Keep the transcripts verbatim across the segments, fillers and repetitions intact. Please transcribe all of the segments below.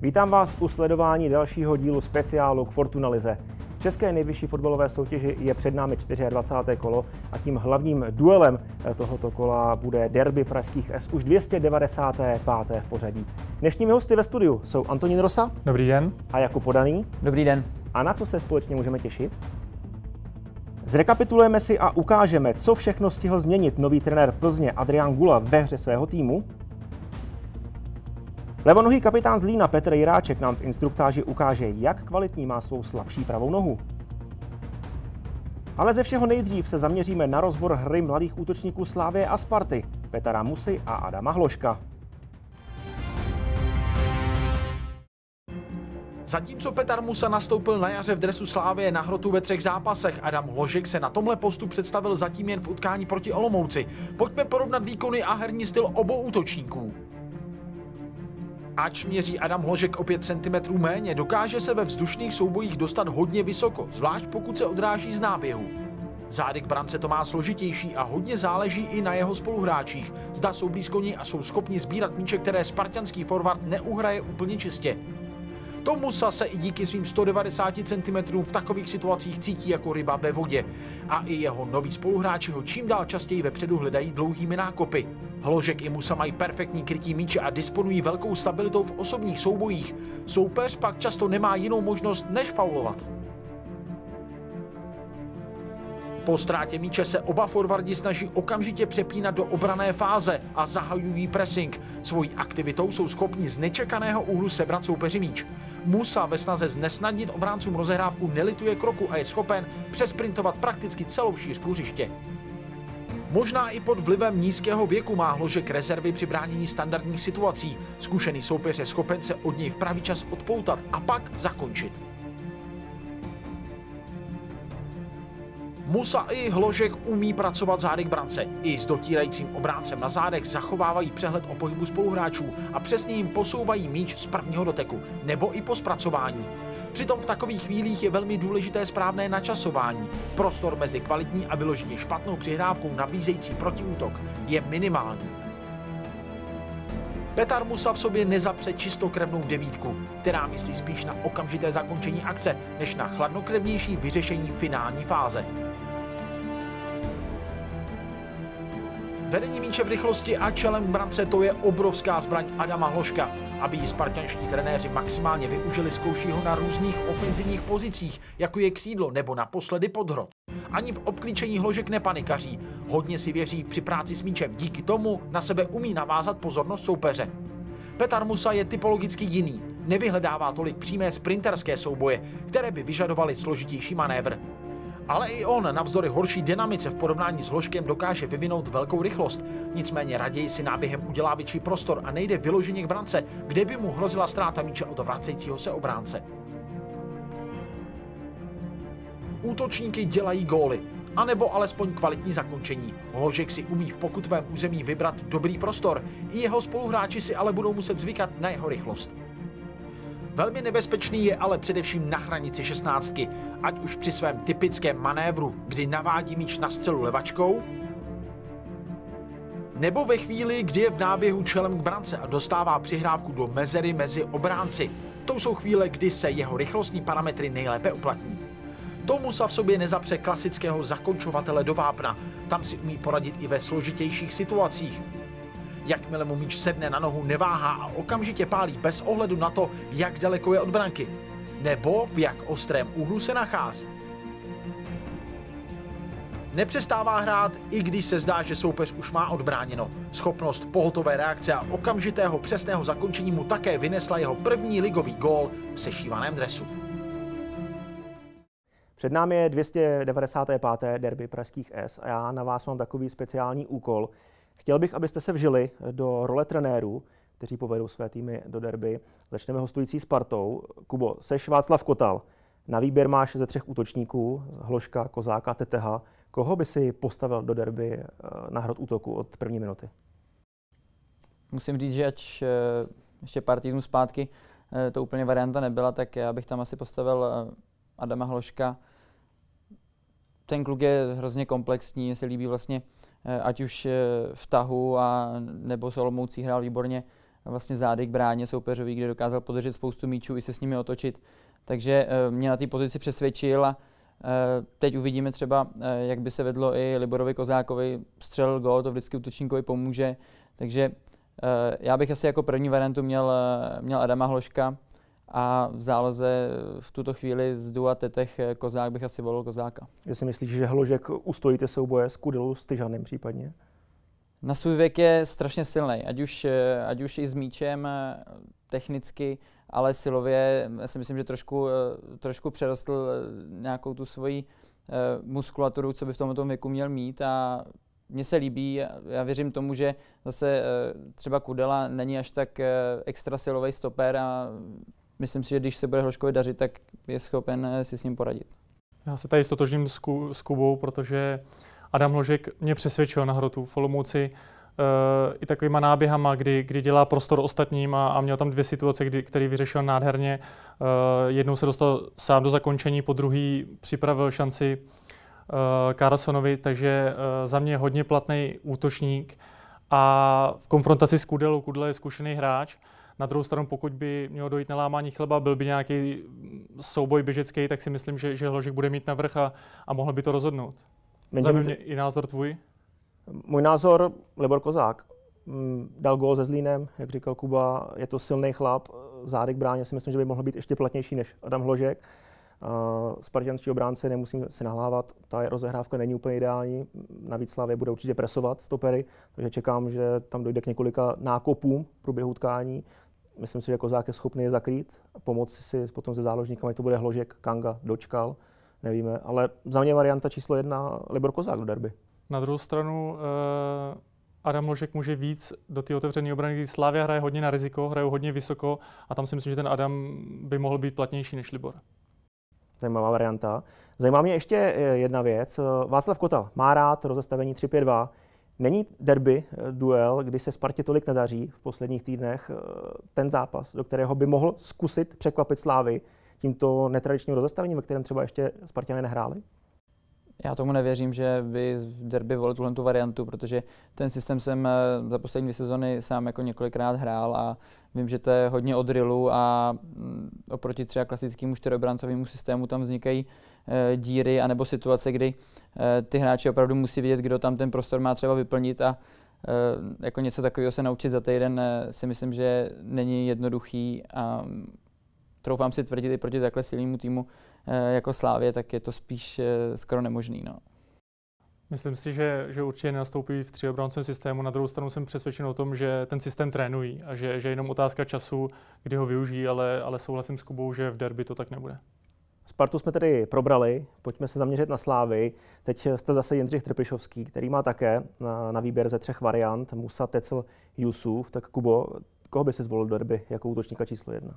Vítám vás u sledování dalšího dílu speciálu k Fortuna lize. V české nejvyšší fotbalové soutěži je před námi dvacáté čtvrté kolo a tím hlavním duelem tohoto kola bude derby pražských S, už dvě stě devadesáté páté v pořadí. Dnešními hosty ve studiu jsou Antonín Rosa. Dobrý den. A Jakub Podaný. Dobrý den. A na co se společně můžeme těšit? Zrekapitulujeme si a ukážeme, co všechno stihl změnit nový trenér Plzně Adrián Gula ve hře svého týmu. Levonohý kapitán Zlína Petr Jiráček nám v instruktáži ukáže, jak kvalitní má svou slabší pravou nohu. Ale ze všeho nejdřív se zaměříme na rozbor hry mladých útočníků Slavie a Sparty, Petara Musy a Adama Hložka. Zatímco Petar Musa nastoupil na jaře v dresu Slavie na hrotu ve třech zápasech, Adam Hložek se na tomhle postu představil zatím jen v utkání proti Olomouci. Pojďme porovnat výkony a herní styl obou útočníků. Ač měří Adam Hložek o pět centimetrů méně, dokáže se ve vzdušných soubojích dostat hodně vysoko, zvlášť pokud se odráží z náběhu. Zády k brance to má složitější a hodně záleží i na jeho spoluhráčích. Zda jsou blízko něj a jsou schopni sbírat míče, které spartanský forward neuhraje úplně čistě. Tom Musa se i díky svým sto devadesáti centimetrům v takových situacích cítí jako ryba ve vodě. A i jeho noví spoluhráči ho čím dál častěji vepředu hledají dlouhými nákopy. Hložek i Musa mají perfektní krytí míče a disponují velkou stabilitou v osobních soubojích. Soupeř pak často nemá jinou možnost, než faulovat. Po ztrátě míče se oba forwardi snaží okamžitě přepínat do obranné fáze a zahajují pressing. Svojí aktivitou jsou schopni z nečekaného úhlu sebrat soupeři míč. Musa ve snaze znesnadnit obráncům rozehrávku nelituje kroku a je schopen přesprintovat prakticky celou šířku hřiště. Možná i pod vlivem nízkého věku má Hložek rezervy při bránění standardních situací. Zkušený soupeř je schopen se od něj v pravý čas odpoutat a pak zakončit. Musa i Hložek umí pracovat zády k brance. I s dotírajícím obráncem na zádech zachovávají přehled o pohybu spoluhráčů a přesně jim posouvají míč z prvního doteku, nebo i po zpracování. Přitom v takových chvílích je velmi důležité správné načasování. Prostor mezi kvalitní a vyloženě špatnou přihrávkou nabízející protiútok je minimální. Petar Musa v sobě nezapře čistokrevnou devítku, která myslí spíš na okamžité zakončení akce, než na chladnokrevnější vyřešení finální fáze. Vedení míče v rychlosti a čelem k brance to je obrovská zbraň Adama Hložka. Aby ji spartanští trenéři maximálně využili, zkouší ho na různých ofenzivních pozicích, jako je křídlo nebo naposledy podhrot. Ani v obklíčení Hložek nepanikaří, hodně si věří při práci s míčem, díky tomu na sebe umí navázat pozornost soupeře. Petar Musa je typologicky jiný, nevyhledává tolik přímé sprinterské souboje, které by vyžadovaly složitější manévr. Ale i on navzdory horší dynamice v porovnání s Hložkem dokáže vyvinout velkou rychlost. Nicméně raději si náběhem udělá větší prostor a nejde vyloženě k brance, kde by mu hrozila ztráta míče od vracejícího se obránce. Útočníky dělají góly, anebo alespoň kvalitní zakončení. Hložek si umí v pokutovém území vybrat dobrý prostor, i jeho spoluhráči si ale budou muset zvykat na jeho rychlost. Velmi nebezpečný je ale především na hranici šestnáctky, ať už při svém typickém manévru, kdy navádí míč na střelu levačkou, nebo ve chvíli, kdy je v náběhu čelem k brance a dostává přihrávku do mezery mezi obránci. To jsou chvíle, kdy se jeho rychlostní parametry nejlépe uplatní. To Musa v sobě nezapře klasického zakončovatele do vápna, tam si umí poradit i ve složitějších situacích. Jakmile mu míč sedne na nohu, neváhá a okamžitě pálí bez ohledu na to, jak daleko je od branky, nebo v jak ostrém úhlu se nachází. Nepřestává hrát, i když se zdá, že soupeř už má odbráněno. Schopnost pohotové reakce a okamžitého přesného zakončení mu také vynesla jeho první ligový gól v sešívaném dresu. Před námi je dvě stě devadesáté páté derby pražských S a já na vás mám takový speciální úkol. Chtěl bych, abyste se vžili do role trenérů, kteří povedou své týmy do derby. Začneme hostující Spartou. Kubo, seš Václav Kotal. Na výběr máš ze třech útočníků, Hložka, Kozáka, Teteha. Koho by si postavil do derby na hrot útoku od první minuty? Musím říct, že ač ještě pár týdnů zpátky to úplně varianta nebyla, tak já bych tam asi postavil Adama Hložka. Ten kluk je hrozně komplexní, mně se líbí vlastně, ať už v tahu a nebo s Olomoucí hrál výborně vlastně zády k bráně soupeřový, kde dokázal podržet spoustu míčů i se s nimi otočit. Takže mě na té pozici přesvědčil a teď uvidíme třeba, jak by se vedlo i Liborovi Kozákovi. Střelil gól, to vždycky útočníkovi pomůže. Takže já bych asi jako první variantu měl, měl Adama Hložka a v záloze v tuto chvíli z Dua Tetech Kozák bych asi volil Kozáka. Že si myslíš, že Hložek ustojí ty souboje s Kudelou, s Tyžanem případně? Na svůj věk je strašně silný, ať už, ať už i s míčem technicky, ale silově já si myslím, že trošku, trošku přerostl nějakou tu svoji muskulaturu, co by v tomto věku měl mít a mně se líbí, já věřím tomu, že zase třeba Kudela není až tak extra silový stoper a myslím si, že když se bude Hložkovi dařit, tak je schopen si s ním poradit. Já se tady stotožním s, Ku, s Kubou, protože Adam Hložek mě přesvědčil na hrotu v Olomouci uh, i takovýma náběhama, kdy, kdy dělá prostor ostatním a, a měl tam dvě situace, kdy, který vyřešil nádherně. Uh, jednou se dostal sám do zakončení, po druhý připravil šanci uh, Carlsonovi, takže uh, za mě hodně platný útočník a v konfrontaci s Kudelou, Kudela je zkušený hráč. Na druhou stranu, pokud by mělo dojít na lámání chleba, byl by nějaký souboj běžecký, tak si myslím, že, že Hložek bude mít navrch a, a mohl by to rozhodnout. Zajímá mě i názor tvůj? Můj názor, Libor Kozák. Dal gól se Zlínem, jak říkal Kuba, je to silný chlap, zády k bráně si myslím, že by mohl být ještě platnější než Adam Hložek. Spartanští obránci nemusím si nahlávat, ta rozehrávka není úplně ideální, navíc Slavia bude určitě presovat stopery, takže čekám, že tam dojde k několika nákopům v průběhu utkání. Myslím si, že Kozák je schopný je zakrýt a pomoci si potom se záložníkami, to bude Hložek, Kanga, Dočkal, nevíme, ale za mě varianta číslo jedna Libor Kozák do derby. Na druhou stranu eh, Adam Hložek může víc do té otevřené obrany, kdy Slavia hraje hodně na riziko, hraje hodně vysoko a tam si myslím, že ten Adam by mohl být platnější než Libor. Zajímavá varianta. Zajímá mě ještě jedna věc. Václav Kotal má rád rozestavení tři pět dva. Není derby duel, kdy se Spartě tolik nedaří v posledních týdnech, ten zápas, do kterého by mohl zkusit překvapit Slávy tímto netradičním rozestavením, ve kterém třeba ještě Sparťané nehráli? Já tomu nevěřím, že by v derby volil tuhle tu variantu, protože ten systém jsem za poslední dvě sezony sám jako několikrát hrál a vím, že to je hodně o drillu a oproti třeba klasickému čtyřobrancovému systému tam vznikají e, díry anebo situace, kdy e, ty hráči opravdu musí vědět, kdo tam ten prostor má třeba vyplnit a e, jako něco takového se naučit za týden e, si myslím, že není jednoduchý a troufám si tvrdit i proti takhle silnému týmu jako Slávě, tak je to spíš skoro nemožný. No. Myslím si, že, že určitě nenastoupí v tříobrancovém systému. Na druhou stranu jsem přesvědčen o tom, že ten systém trénují a že, že je jenom otázka času, kdy ho využijí, ale, ale souhlasím s Kubou, že v derby to tak nebude. Spartu jsme tedy probrali, pojďme se zaměřit na Slávy. Teď jste zase Jindřich Trpišovský, který má také na, na výběr ze třech variant, Musa, Tecl, Jusuf. Tak Kubo, koho by si zvolil do derby jako útočníka číslo jedna?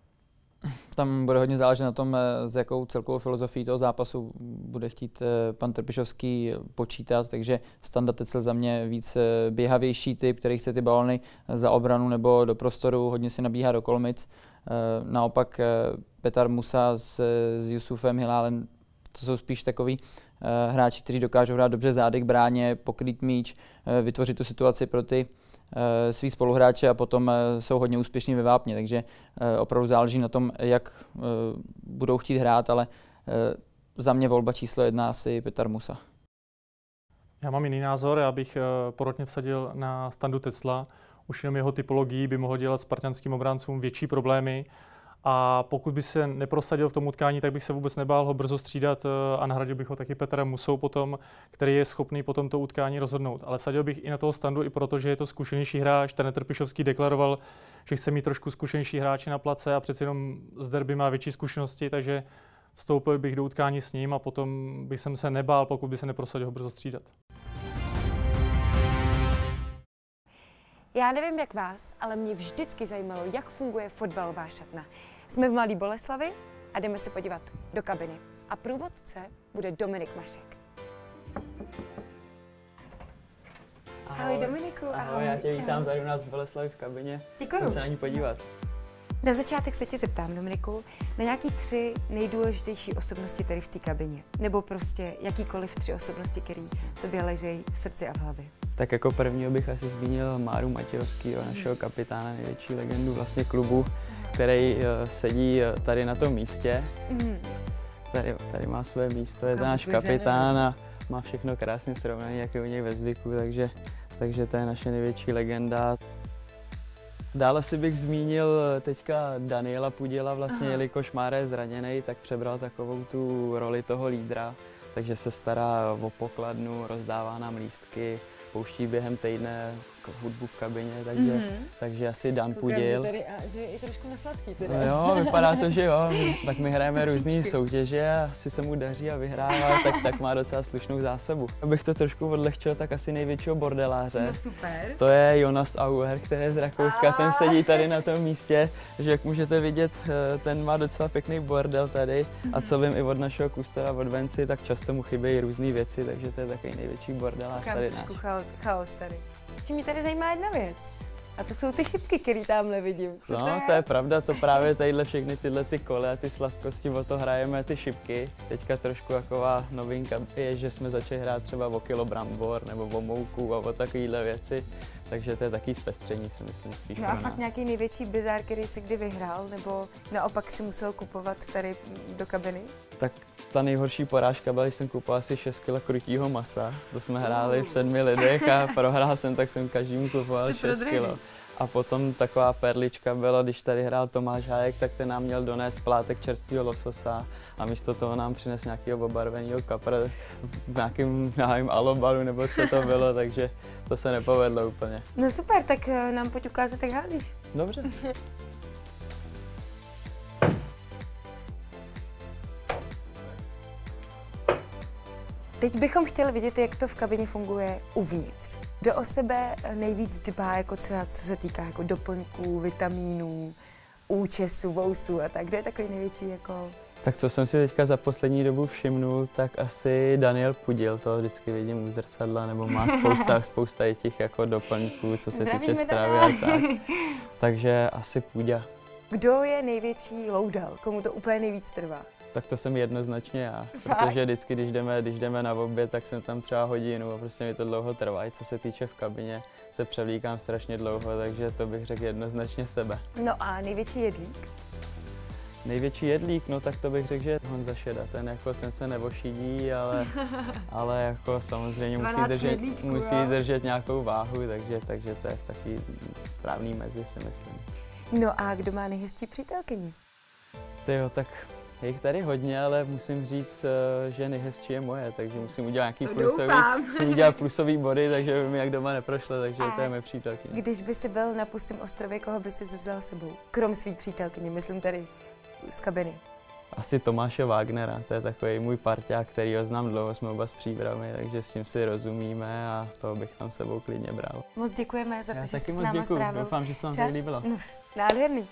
Tam bude hodně záležet na tom, s jakou celkovou filozofií toho zápasu bude chtít pan Trpišovský počítat, takže Standa Tecl za mě víc běhavější typ, který chce ty balony za obranu nebo do prostoru, hodně si nabíhá do kolmic. Naopak Petar Musa s, s Jusufem Hilálem, to jsou spíš takový hráči, kteří dokážou hrát dobře zády k bráně, pokrýt míč, vytvořit tu situaci pro ty svý spoluhráče a potom jsou hodně úspěšní ve vápně, takže opravdu záleží na tom, jak budou chtít hrát, ale za mě volba číslo jedna asi Petar Musa. Já mám jiný názor, já bych porotně vsadil na Standu Tecla. Už jenom jeho typologií by mohl dělat spartanským obráncům větší problémy. A pokud by se neprosadil v tom utkání, tak bych se vůbec nebál ho brzo střídat a nahradil bych ho taky Petrem Musou potom, který je schopný potom to utkání rozhodnout. Ale vsadil bych i na toho Standu, i protože je to zkušenější hráč. Ten Trpišovský deklaroval, že chce mít trošku zkušenější hráče na place a přeci jenom z derby má větší zkušenosti, takže vstoupil bych do utkání s ním a potom bych jsem se nebál, pokud by se neprosadil ho brzo střídat. Já nevím, jak vás, ale mě vždycky zajímalo, jak funguje fotbalová šatna. Jsme v Mladé Boleslavi a jdeme se podívat do kabiny. A průvodce bude Dominik Mašek. Ahoj, ahoj Dominiku, ahoj. Ahoj, já tě vítám tady u nás v Boleslavi v kabině. Děkuju. Pojď se na ní podívat. Na začátek se tě zeptám, Dominiku, na nějaký tři nejdůležitější osobnosti tady v té kabině. Nebo prostě jakýkoliv tři osobnosti, které tobě ležejí v srdci a v hlavě. Tak jako prvního bych asi zmínil Máru Matějovského, našeho kapitána, největší legendu vlastně klubu, který uh, sedí uh, tady na tom místě. Mm. Tady, tady má své místo, je to náš kapitán a má všechno krásně srovnané, jak je u něj ve zvyku, takže, takže to je naše největší legenda. Dále si bych zmínil teďka Daniela Puděla, vlastně, Aha. jelikož Mára je zraněný, tak přebral takovou tu roli toho lídra, takže se stará o pokladnu, rozdává nám lístky, pouští během týdne hudbu v kabině, takže, mm-hmm. takže asi Dan Puděl. Tady, a že je trošku na sladký teda. No jo, vypadá to, že jo, tak my hrajeme různé soutěže a asi se mu daří a vyhrává, tak, tak má docela slušnou zásobu. Abych to trošku odlehčil, tak asi největšího bordeláře. No super. To je Jonas Auer, který je z Rakouska, ten sedí tady na tom místě, že jak můžete vidět, ten má docela pěkný bordel tady a co vím i od našeho kustora, od Venci, tak často mu chybějí různé věci, takže to je takový největší bordelář tady náš. Chaos, chaos tady. Čím mě tady zajímá jedna věc. A to jsou ty šipky, které tamhle vidím. Co no, to je? to je pravda, to právě tadyhle všechny tyhle ty koly a ty sladkosti, o to hrajeme ty šipky. Teďka trošku taková novinka je, že jsme začali hrát třeba o kilo brambor nebo o mouku a o takovéhle věci. Takže to je taký zpestření, si myslím, spíš No pro a nás. fakt nějaký největší bizár, který jsi kdy vyhrál, nebo naopak si musel kupovat tady do kabiny? Tak ta nejhorší porážka byla, když jsem kupoval asi šest kilo krutího masa. To jsme hráli v sedmi lidech a prohrál jsem, tak jsem každému kupoval šest kilo. A potom taková perlička byla, když tady hrál Tomáš Hájek, tak ten nám měl donést plátek čerstvého lososa a místo toho nám přines nějakého obarveného kapra v nějakém, nevím, alobalu nebo co to bylo, takže to se nepovedlo úplně. No super, tak nám pojď ukázat, jak házíš. Dobře. Teď bychom chtěli vidět, jak to v kabině funguje uvnitř. Kdo o sebe nejvíc dbá, jako co, co se týká jako doplňků, vitamínů, účesů, vousů a tak? Kdo je takový největší jako... Tak co jsem si teďka za poslední dobu všimnul, tak asi Daniel Puděl, to vždycky vidím u zrcadla, nebo má spousta, spousta i těch jako doplňků, co se týče stravy a tak. Takže asi Puďa. Kdo je největší loudal? Komu to úplně nejvíc trvá? Tak to jsem jednoznačně já, protože vždycky, když jdeme, když jdeme na oběd, tak jsem tam třeba hodinu a prostě mi to dlouho trvá. I co se týče v kabině, se převlíkám strašně dlouho, takže to bych řekl jednoznačně sebe. No a největší jedlík? Největší jedlík, no tak to bych řekl, že Honza Šeda, ten, jako, ten se nevošidí, ale, ale jako samozřejmě musí, držet, jedlíčku, musí držet nějakou váhu, takže, takže to je v takový správný mezi, si myslím. No a kdo má nejhezčí přítelkyni? Tyjo, tak je jich tady hodně, ale musím říct, že nejhezčí je moje, takže musím udělat nějaký plusový, musím udělat plusový body, takže by mi jak doma neprošlo, takže a to je mé přítelkyně. Když by si byl na pustém ostrově, koho by si vzal sebou? Krom svý přítelkyně, myslím tady z kabiny. Asi Tomáše Wagnera, to je takový můj parťák, který ho znám dlouho, jsme oba z Příbrami, takže s tím si rozumíme a toho bych tam sebou klidně bral. Moc děkujeme za to, Já že jsi s moc náma děkuju. strávil Doufám, že se vám čas. to líbilo. No, nádherný.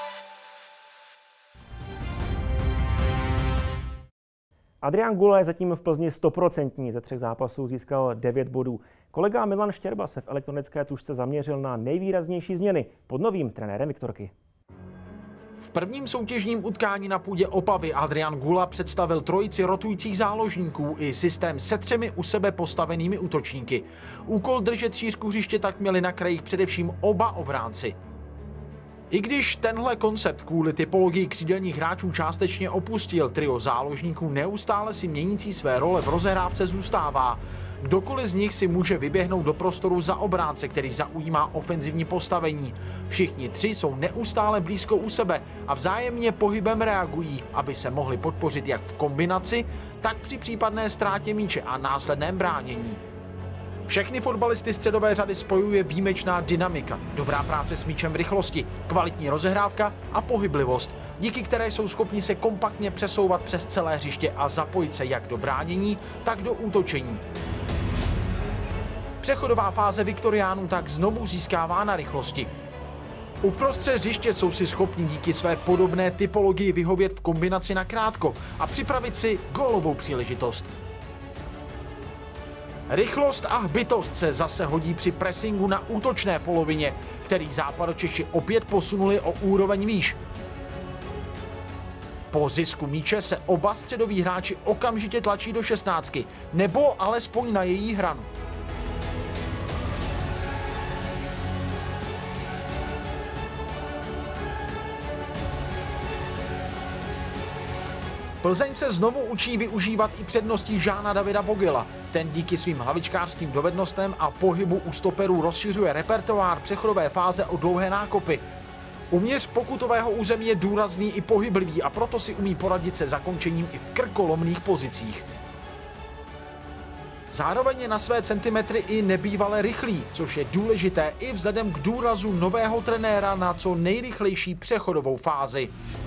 Adrian Gula je zatím v Plzni stoprocentní, ze třech zápasů získal devět bodů. Kolega Milan Štěrba se v elektronické tužce zaměřil na nejvýraznější změny pod novým trenérem Viktorky. V prvním soutěžním utkání na půdě Opavy Adrian Gula představil trojici rotujících záložníků i systém se třemi u sebe postavenými útočníky. Úkol držet šířku hřiště tak měli na krajích především oba obránci. I když tenhle koncept kvůli typologii křídelních hráčů částečně opustil, trio záložníků neustále si měnící své role v rozehrávce zůstává. Kdokoliv z nich si může vyběhnout do prostoru za obránce, který zaujímá ofenzivní postavení. Všichni tři jsou neustále blízko u sebe a vzájemně pohybem reagují, aby se mohli podpořit jak v kombinaci, tak při případné ztrátě míče a následném bránění. Všechny fotbalisty středové řady spojuje výjimečná dynamika, dobrá práce s míčem v rychlosti, kvalitní rozehrávka a pohyblivost, díky které jsou schopni se kompaktně přesouvat přes celé hřiště a zapojit se jak do bránění, tak do útočení. Přechodová fáze Viktoriánů tak znovu získává na rychlosti. Uprostřed hřiště jsou si schopni díky své podobné typologii vyhovět v kombinaci na krátko a připravit si gólovou příležitost. Rychlost a hbitost se zase hodí při pressingu na útočné polovině, který Západočeši opět posunuli o úroveň výš. Po zisku míče se oba středoví hráči okamžitě tlačí do šestnáctky, nebo alespoň na její hranu. Plzeň se znovu učí využívat i předností Žána Davida Bogela. Ten díky svým hlavičkářským dovednostem a pohybu u stoperů rozšiřuje repertoár přechodové fáze o dlouhé nákopy. Uvnitř pokutového území je důrazný i pohyblivý a proto si umí poradit se zakončením i v krkolomných pozicích. Zároveň je na své centimetry i nebývale rychlý, což je důležité i vzhledem k důrazu nového trenéra na co nejrychlejší přechodovou fázi.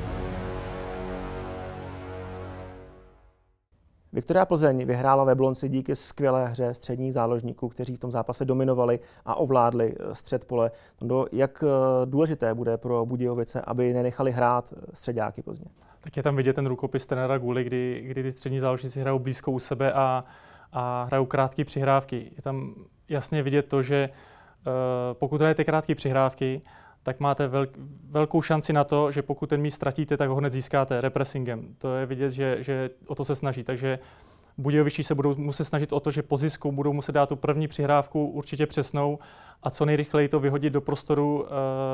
Viktoria Plzeň vyhrála v Jablonci díky skvělé hře středních záložníků, kteří v tom zápase dominovali a ovládli střed pole. Jak důležité bude pro Budějovice, aby nenechali hrát středáky Plzně? Tak je tam vidět ten rukopis trenéra Guly, kdy, kdy ty střední záložníci hrajou blízko u sebe a, a hrajou krátké přihrávky. Je tam jasně vidět to, že uh, pokud hrajete krátké přihrávky, tak máte velk, velkou šanci na to, že pokud ten míč ztratíte, tak ho hned získáte repressingem. To je vidět, že, že o to se snaží. Takže Budějovičtí se budou muset snažit o to, že po zisku budou muset dát tu první přihrávku určitě přesnou a co nejrychleji to vyhodit do prostoru,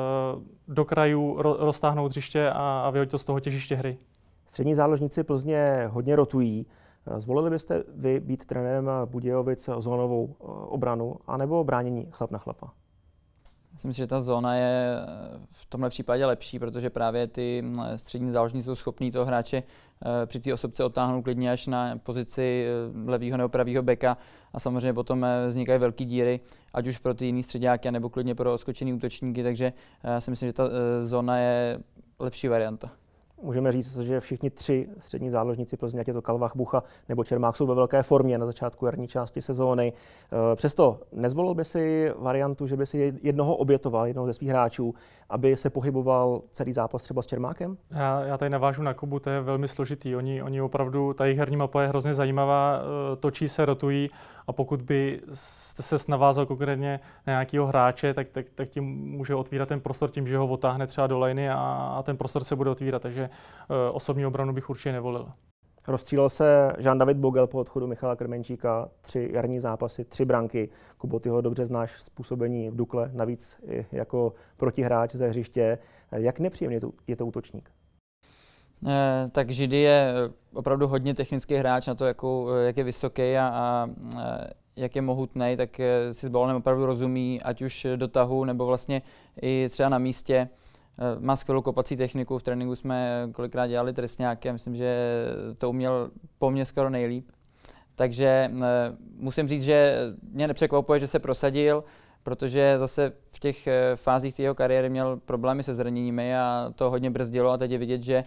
do krajů, roztáhnout hřiště a, a vyhodit to z toho těžiště hry. Střední záložníci Plzně hodně rotují. Zvolili byste vy být trenérem Budějovic zónovou obranu anebo bránění chlap na chlapa? Myslím si, že ta zóna je v tomhle případě lepší, protože právě ty střední záložníci jsou schopní toho hráče při té osobce odtáhnout klidně až na pozici levýho nebo pravýho beka a samozřejmě potom vznikají velké díry, ať už pro ty jiný středáky, nebo klidně pro odskočený útočníky, takže já si myslím, že ta zóna je lepší varianta. Můžeme říct, že všichni tři střední záložníci Plzně, ať je to Kalvach, Bucha nebo Čermák, jsou ve velké formě na začátku jarní části sezóny. Přesto nezvolil by si variantu, že by si jednoho obětoval, jednoho ze svých hráčů, aby se pohyboval celý zápas třeba s Čermákem? Já, já tady navážu na Kubu, to je velmi složitý. Oni, oni opravdu, ta jejich herní mapa je hrozně zajímavá, točí se, rotují a pokud by se navázal konkrétně na nějakého hráče, tak, tak, tak tím může otvírat ten prostor tím, že ho otáhne třeba do lajny a, a ten prostor se bude otvírat, takže uh, osobní obranu bych určitě nevolil. Rozstřílel se Žán David Bogel po odchodu Michala Krmenčíka, tři jarní zápasy, tři branky. Kubo, ty ho dobře znáš z působení v Dukle, navíc i jako protihráč ze hřiště. Jak nepříjemný je to, je to útočník? Eh, tak Židy je opravdu hodně technický hráč na to, jakou, jak je vysoký a, a jak je mohutný, tak si s balonem opravdu rozumí, ať už do tahu, nebo vlastně i třeba na místě. Má skvělou kopací techniku, v tréninku jsme kolikrát dělali trestňáky a myslím, že to uměl po mně skoro nejlíp. Takže musím říct, že mě nepřekvapuje, že se prosadil, protože zase v těch fázích jeho kariéry měl problémy se zraněními a to hodně brzdilo a teď je vidět, že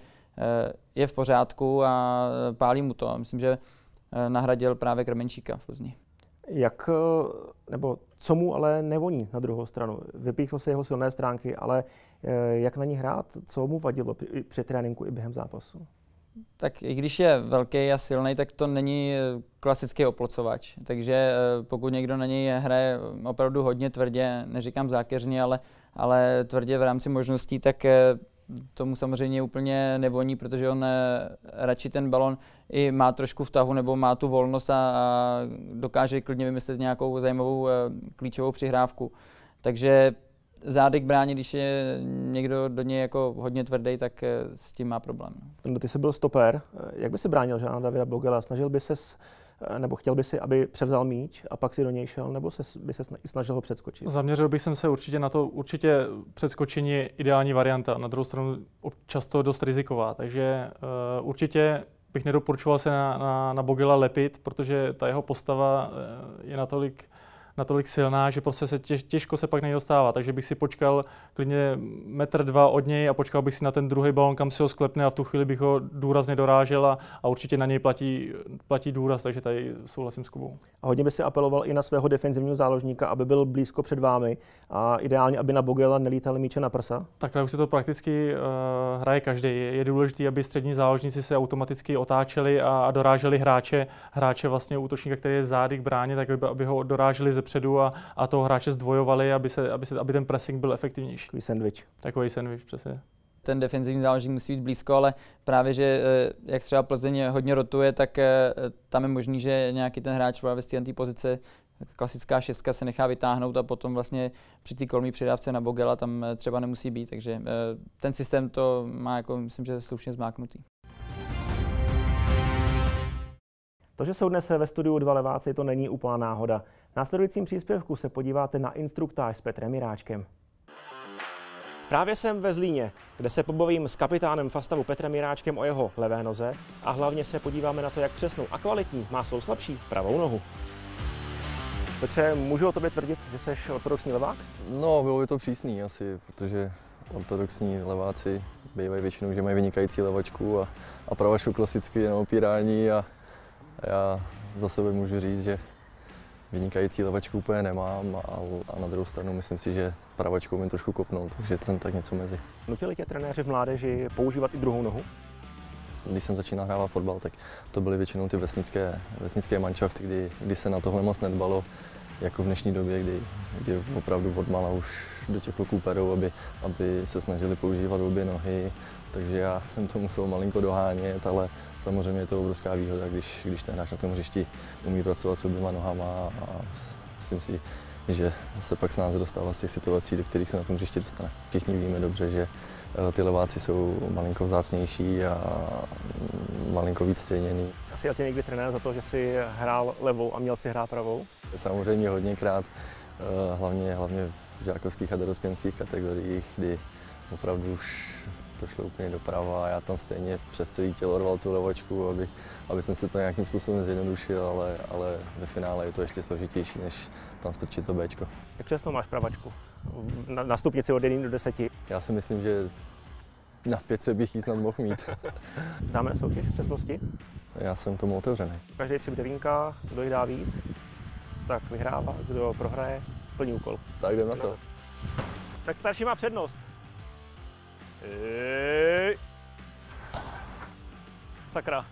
je v pořádku a pálí mu to. Myslím, že nahradil právě Krmenčíka v Plzni. Jak, nebo co mu ale nevoní na druhou stranu? Vypíchl se jeho silné stránky, ale jak na ní hrát? Co mu vadilo při tréninku i během zápasu? Tak i když je velký a silný, tak to není klasický oplocovač. Takže pokud někdo na něj hraje opravdu hodně tvrdě, neříkám zákeřně, ale, ale tvrdě v rámci možností, tak tomu samozřejmě úplně nevoní, protože on radši ten balon i má trošku v tahu nebo má tu volnost a, a dokáže klidně vymyslet nějakou zajímavou klíčovou přihrávku. Takže zádek brání, když je někdo do něj jako hodně tvrdý, tak s tím má problém. No, ty jsi byl stoper. Jak by se bránil Žána Davida Bogela? Snažil by ses, nebo chtěl by si, aby převzal míč a pak si do něj šel, nebo se, by se snažil ho předskočit? Zaměřil bych se určitě na to, určitě předskočení je ideální varianta, na druhou stranu často dost riziková, takže uh, určitě bych nedoporučoval se na, na, na Bogela lepit, protože ta jeho postava je natolik natolik silná, že prostě se těž, těžko se pak nedostává, takže bych si počkal klidně metr dva od něj a počkal bych si na ten druhý balon, kam si ho sklepne a v tu chvíli bych ho důrazně dorážel a, a určitě na něj platí, platí důraz, takže tady souhlasím s Kubou. A hodně by si apeloval i na svého defenzivního záložníka, aby byl blízko před vámi a ideálně, aby na Bogela nelítali míče na prsa? Takhle už se to prakticky uh, hraje každý. Je, je důležité, aby střední záložníci se automaticky otáčeli a, a doráželi hráče, hráče vlastně útočníka, který je zády k bráně, tak aby, aby ho doráželi ze předu a, a toho hráče zdvojovali, aby, se, aby, se, aby ten pressing byl efektivnější. Takový sandwich. Takový sandwich, přesně. Ten defenzivní záložník musí být blízko, ale právě, že jak třeba Plzeň hodně rotuje, tak tam je možný, že nějaký ten hráč právě z té pozice, klasická šestka, se nechá vytáhnout a potom vlastně při té kolmý přidávce na Bogela tam třeba nemusí být, takže ten systém to má, jako, myslím, že slušně zmáknutý. To, že jsou dnes ve studiu dva leváci, to není úplná náhoda. V následujícím příspěvku se podíváte na instruktáž s Petrem Jiráčkem. Právě jsem ve Zlíně, kde se pobavím s kapitánem Fastavu Petrem Jiráčkem o jeho levé noze a hlavně se podíváme na to, jak přesnou a kvalitní má svou slabší pravou nohu. Petře, můžu o tobě tvrdit, že jsi ortodoxní levák? No, bylo by to přísný asi, protože ortodoxní leváci bývají většinou, že mají vynikající levačku a, a pravačku klasicky na opírání a, a já za sebe můžu říct, že vynikající levačku úplně nemám a, a na druhou stranu myslím si, že pravačkou mě trošku kopnout, takže jsem tak něco mezi. Nutili tě trenéři v mládeži používat i druhou nohu? Když jsem začínal hrávat fotbal, tak to byly většinou ty vesnické, vesnické manšafty, kdy, kdy se na tohle moc nedbalo, jako v dnešní době, kdy, kdy opravdu odmala už do těch kluků perou, aby, aby se snažili používat obě nohy, takže já jsem to musel malinko dohánět, ale samozřejmě je to obrovská výhoda, když, když ten hráč na tom hřišti umí pracovat s oběma nohama a myslím si, že se pak snáze dostává z těch situací, do kterých se na tom hřišti dostane. Všichni víme dobře, že ty leváci jsou malinko vzácnější a malinko víc ceněný. Asi jel tě někdy trenér za to, že jsi hrál levou a měl si hrát pravou? Samozřejmě hodněkrát, hlavně, hlavně v žákovských a dorospělských kategoriích, kdy opravdu už to šlo úplně doprava a já tam stejně přes celé tělo rval tu levačku, aby, aby jsem se to nějakým způsobem zjednodušil, ale, ale ve finále je to ještě složitější, než tam strčit to béčko. Jak přesnou máš pravačku? Na, na stupnici od jedna do deseti? Já si myslím, že na pětce bych jí snad mohl mít. Dáme soutěž v přesnosti? Já jsem tomu otevřený. Každý tři devínkách, kdo jich dá víc, tak vyhrává, kdo prohraje, plní úkol. Tak jdem na to. Tak starší má přednost. Ej. Sakra.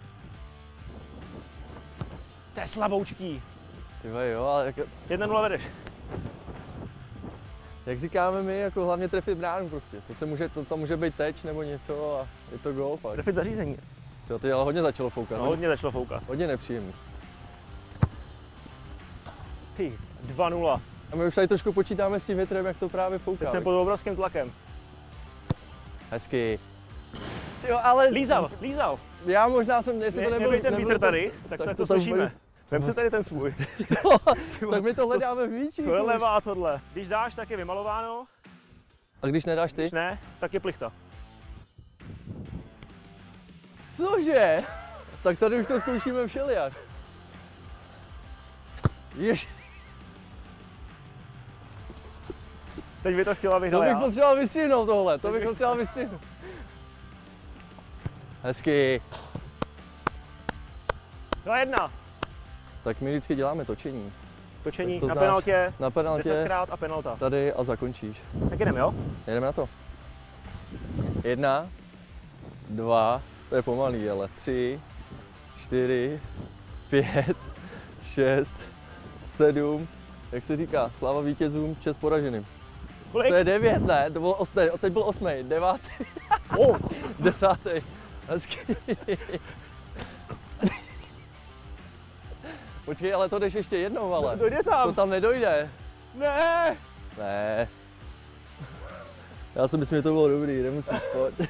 To je slaboučký. Tyve jo, ale jak, jedna nula vedeš. jak říkáme my, jako hlavně trefit bránu prostě. To se může, to tam může být teč nebo něco a je to gól pak. Trefit zařízení. To ty ale hodně začalo foukat. No, hodně začalo foukat. Hodně nepříjemný. Ty, dva nula. A my už tady trošku počítáme s tím větrem, jak to právě fouká. Teď jsem pod obrovským tlakem. Hezky. Jo, ale... Lízal, lízal. Já možná jsem, jestli Ne, to nebyl... ten vítr tady, tak, tak, tak to, to slyšíme. Vem si tady ten svůj. Tak my to hledáme v míči. To je levá a tohle. Když dáš, tak je vymalováno. A když nedáš ty? Když ne, tak je plichta. Cože? Tak tady už to zkoušíme všelijak. Jež... Teď by to chtěla, abych To dal bych já. potřeboval vystřihnout tohle, to bych potřeboval vystřihnout. Hezky. dva jedna. Tak my vždycky děláme točení. Točení To na znáš. penaltě, Na penaltě, desetkrát a penalta. tady a zakončíš. Tak jdeme, jo? Jedeme na to. Jedna, dva, to je pomalý, ale tři, čtyři, pět, šest, sedm, jak se říká, sláva vítězům, čest poraženým. Kolik? To je devět, ne? To bylo os, ne, teď byl osmý, devátý, Oh. desátý. Hezky. Počkej, ale to jdeš ještě jednou, ale. Dojde tam. To tam nedojde. Ne. Ne. Já si myslím, že to bylo dobrý, nemusíš, pojď.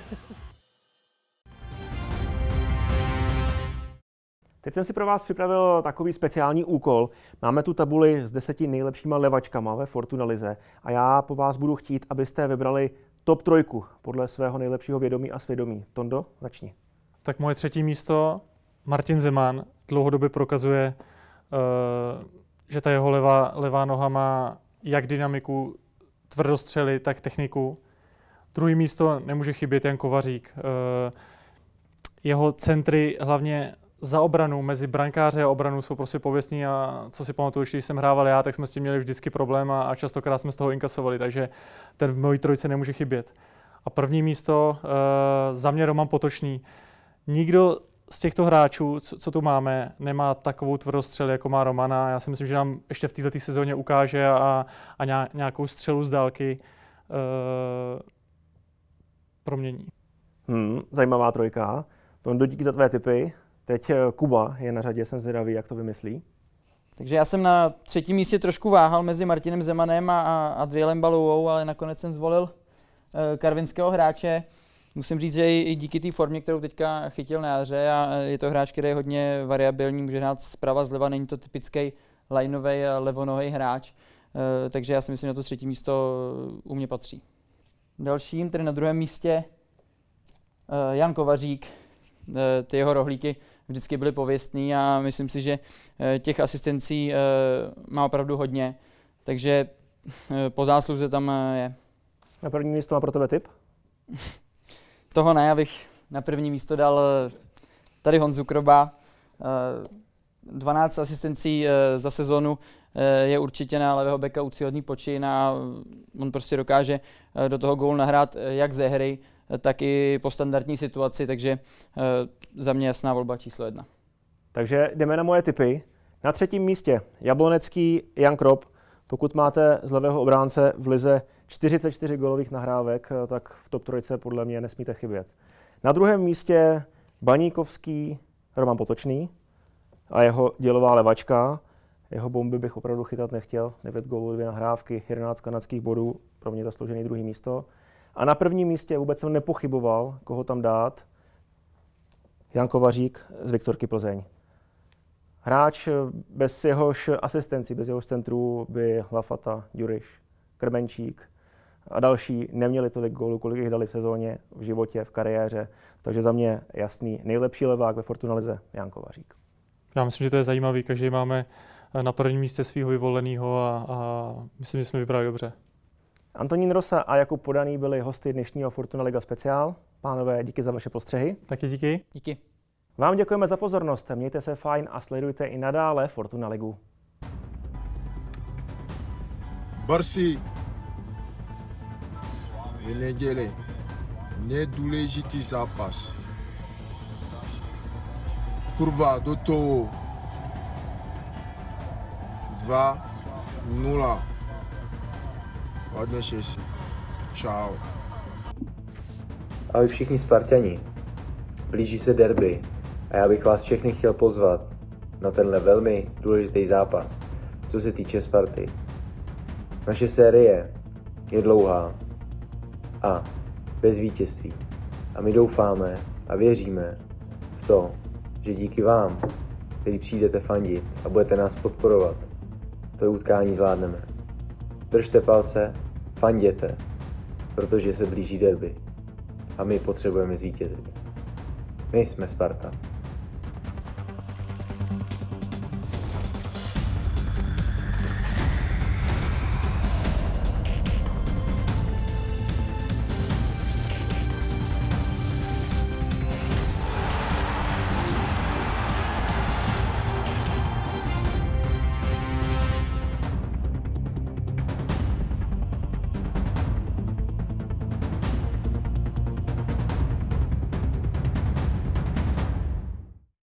Teď jsem si pro vás připravil takový speciální úkol. Máme tu tabuli s deseti nejlepšíma levačkama ve Fortuna lize a já po vás budu chtít, abyste vybrali top trojku podle svého nejlepšího vědomí a svědomí. Tondo, začni. Tak moje třetí místo, Martin Zeman, dlouhodobě prokazuje, uh, že ta jeho levá, levá noha má jak dynamiku tvrdostřely, tak techniku. Druhý místo nemůže chybět Jan Kovařík. Uh, jeho centry, hlavně za obranu, mezi brankáře a obranu jsou prostě pověstní a co si pamatuju, když jsem hrával já, tak jsme s tím měli vždycky problém a, a častokrát jsme z toho inkasovali, takže ten v mojí trojce nemůže chybět. A první místo, uh, za mě Roman Potočný. Nikdo z těchto hráčů, co, co tu máme, nemá takovou tvrdostřel, jako má Romana. Já si myslím, že nám ještě v této sezóně ukáže a, a nějakou střelu z dálky uh, promění. Hmm, zajímavá trojka. Tondo, díky za tvé tipy. Teď Kuba je na řadě, jsem zvědavý, jak to vymyslí. Takže já jsem na třetím místě trošku váhal mezi Martinem Zemanem a, a Adrielem Balouou, ale nakonec jsem zvolil uh, karvinského hráče. musím říct, že i díky té formě, kterou teďka chytil na jaře, a je to hráč, který je hodně variabilní, může hrát zprava, zleva, není to typický lineový levonohý hráč, takže já si myslím, že to třetí místo u mě patří. Dalším, tedy na druhém místě, Jan Kovařík. Ty jeho rohlíky vždycky byly pověstný a myslím si, že těch asistencí má opravdu hodně, takže po zásluze tam je. Na první místo má pro tebe tip? Toho ne, abych na první místo dal tady Honzu Kroba. dvanáct asistencí za sezonu je určitě na levého beka úctyhodný počin a on prostě dokáže do toho gólu nahrát jak ze hry, tak i po standardní situaci, takže za mě jasná volba číslo jedna. Takže jdeme na moje tipy. Na třetím místě Jablonecký Jan Krop. Pokud máte z levého obránce v lize čtyřicet čtyři gólových nahrávek, tak v top trojce podle mě nesmíte chybět. Na druhém místě Baníkovský Roman Potočný a jeho dělová levačka. Jeho bomby bych opravdu chytat nechtěl. devět gólů, dvě nahrávky, jedenáct kanadských bodů, pro mě zasloužený druhý místo. A na prvním místě vůbec jsem nepochyboval, koho tam dát. Jan Kovařík z Viktorky Plzeň. Hráč bez jehož asistencí, bez jehož centrů by Lafata, Ďuriš, Krmenčík a další neměli tolik gólů, kolik jich dali v sezóně, v životě, v kariéře. Takže za mě jasný nejlepší levák ve Fortuna lize Jan Kovařík. Já myslím, že to je zajímavý, každý máme na prvním místě svého vyvoleného a, a myslím, že jsme vybrali dobře. Antonín Rosa a Jakub Podaný byli hosty dnešního Fortuna Liga Speciál. Pánové, díky za vaše postřehy. Taky díky. Díky. Vám děkujeme za pozornost, mějte se fajn a sledujte i nadále Fortuna Ligu. Barsi, v neděli nedůležitý zápas. Kurva do toho. dva nula. Odnešej si. Čau. Ahoj všichni Sparťani. Blíží se derby a já bych vás všechny chtěl pozvat na tenhle velmi důležitý zápas, co se týče Sparty. Naše série je dlouhá a bez vítězství. A my doufáme a věříme v to, že díky vám, který přijdete fandit a budete nás podporovat, to utkání zvládneme. Držte palce, fanděte, protože se blíží derby a my potřebujeme zvítězit. My jsme Sparta.